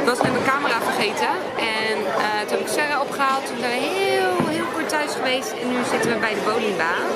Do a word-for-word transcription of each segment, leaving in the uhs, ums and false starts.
Ik was net mijn camera vergeten en uh, toen heb ik Sarah opgehaald. Toen zijn we heel, heel kort thuis geweest en nu zitten we bij de bowlingbaan.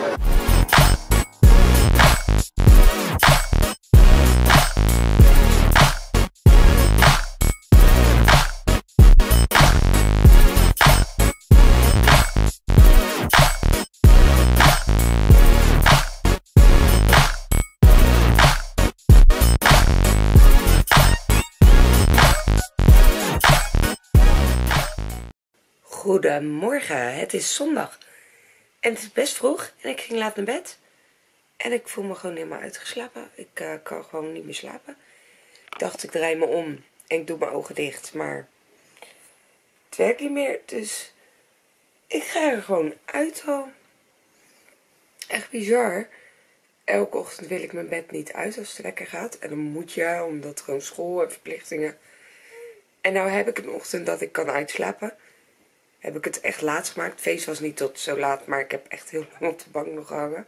Goedemorgen, het is zondag en het is best vroeg en ik ging laat naar bed en ik voel me gewoon helemaal uitgeslapen. Ik uh, kan gewoon niet meer slapen. Ik dacht ik draai me om en ik doe mijn ogen dicht, maar het werkt niet meer, dus ik ga er gewoon uit al. Echt bizar. Elke ochtend wil ik mijn bed niet uit als het lekker gaat en dan moet je, omdat gewoon school en verplichtingen. En nou heb ik een ochtend dat ik kan uitslapen. Heb ik het echt laat gemaakt. Het feest was niet tot zo laat, maar ik heb echt heel lang op de bank nog gehangen.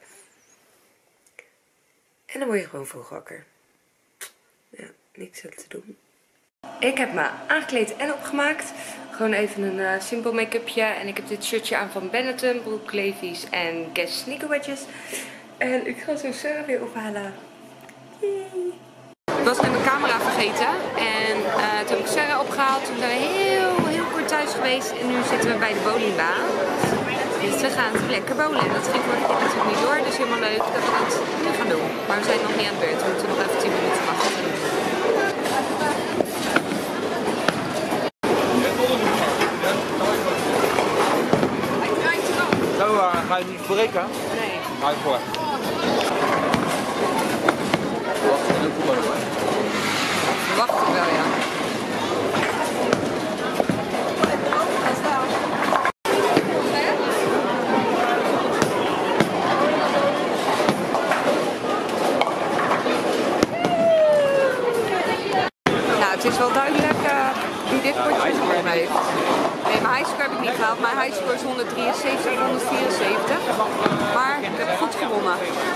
En dan word je gewoon vroeg wakker. Ja, niks aan te doen. Ik heb me aangekleed en opgemaakt. Gewoon even een uh, simpel make-upje. En ik heb dit shirtje aan van Benetton, broek Levi's en Guess sneaker wedges. En ik ga zo Sarah weer ophalen. Yay. Ik was net mijn camera vergeten en uh, toen heb ik Sarah opgehaald. Toen zijn we heel, heel kort thuis geweest en nu zitten we bij de bowlingbaan. Dus we gaan lekker bowlen. Dat ging vorige keer natuurlijk niet door, dus helemaal leuk dat we dat nu gaan doen. Maar we zijn nog niet aan het beurt, we moeten nog even tien minuten wachten. Zo, uh, ga je niet breken? Nee. Ga je voor. Wacht ik wel, ja. Nou, het is wel duidelijk uh, wie dit potje gewonnen heeft. Nee, mijn highscore heb ik niet gehaald. Mijn highscore is honderddrieënzeventig, honderdvierenzeventig. Maar ik heb goed gewonnen.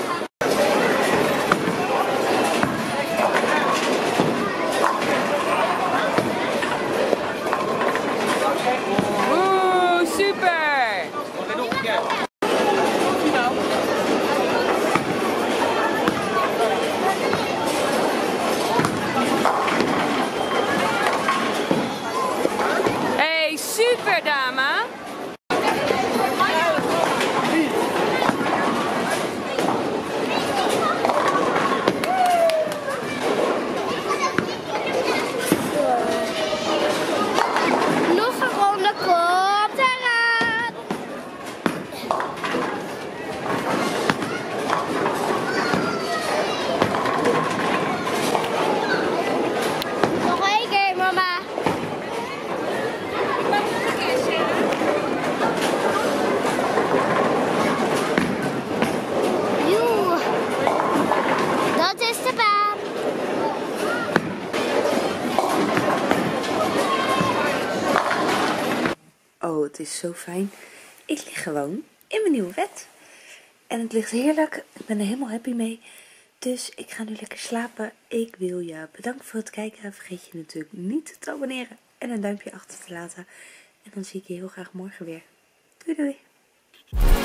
Super, dame! Nog een ronde komt eraan! Nog één keer, mama! Dat is de baan. Oh, het is zo fijn. Ik lig gewoon in mijn nieuwe bed. En het ligt heerlijk. Ik ben er helemaal happy mee. Dus ik ga nu lekker slapen. Ik wil je bedanken voor het kijken. Vergeet je natuurlijk niet te abonneren en een duimpje achter te laten. En dan zie ik je heel graag morgen weer. Doei doei.